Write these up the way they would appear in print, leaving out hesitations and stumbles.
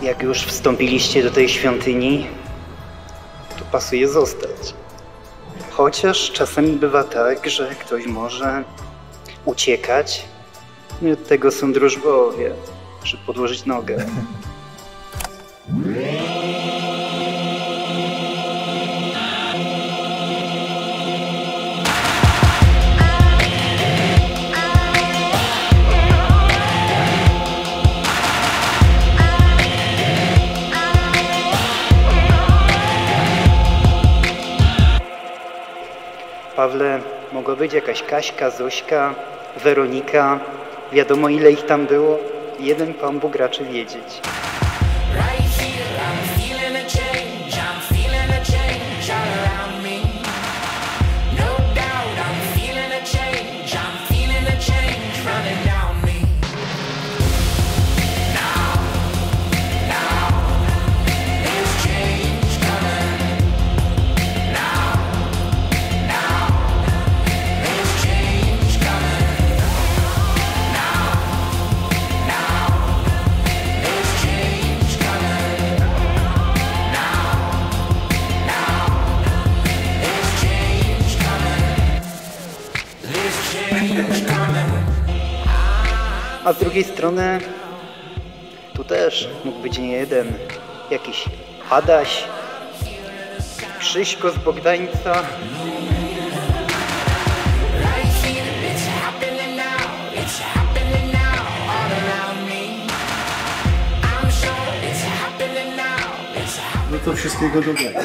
Jak już wstąpiliście do tej świątyni, to pasuje zostać. Chociaż czasami bywa tak, że ktoś może uciekać. I od tego są drużbowie, żeby podłożyć nogę. Pawle, mogła być jakaś Kaśka, Zośka, Weronika. Wiadomo, ile ich tam było. Jeden Pan Bóg raczy wiedzieć. A z drugiej strony, tu też mógł być nie jeden. Jakiś Adaś, Krzyśko z Bogdańca. No to wszystkiego dobrego.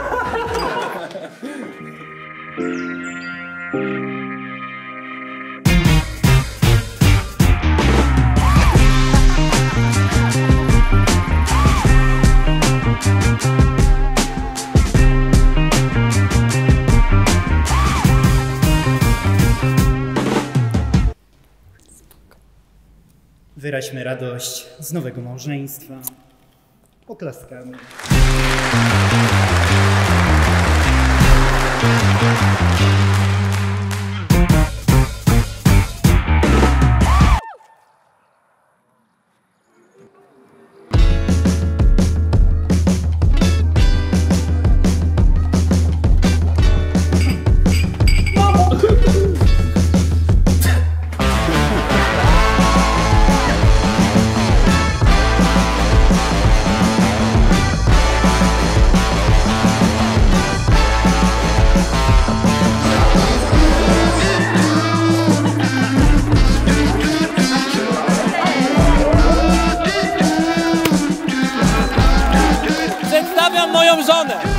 Wyraźmy radość z nowego małżeństwa oklaskami. Przedstawiam moją żonę!